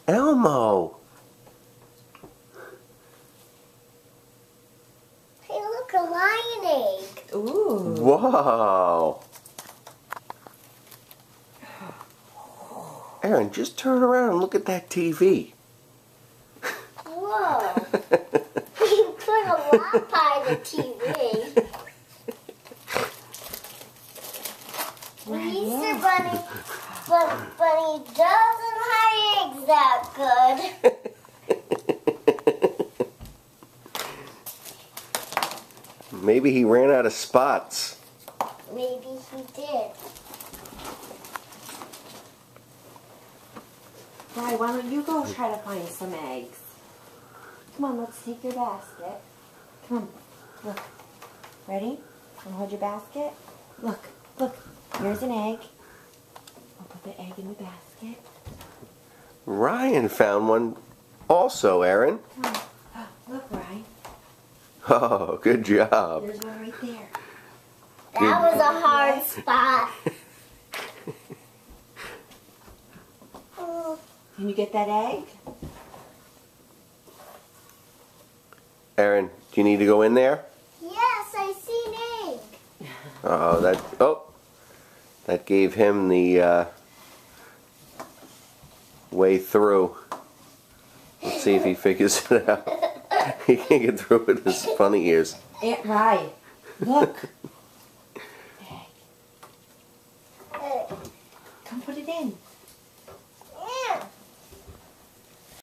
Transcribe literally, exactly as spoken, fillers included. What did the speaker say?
Elmo. Hey, look, a lion egg. Ooh. Whoa. Aaron, just turn around and look at that T V. Whoa. You put a lot by the T V. The Easter Bunny, but Bunny doesn't hide eggs that good. Maybe he ran out of spots. Maybe he did. Right, why don't you go try to find some eggs? Come on, let's take your basket. Come on, look. Ready? Want to hold your basket? Look, look. Here's an egg. I'll put the egg in the basket. Ryan found one also, Aaron. Come on. Oh, look, Ryan. Oh, good job. There's one right there. That was a hard spot. Oh. Can you get that egg? Aaron, do you need to go in there? Yes, I see an egg. Oh, that. Oh, that gave him the uh, way through. Let's see if he figures it out. He can't get through with his funny ears. Aunt Ryan, look.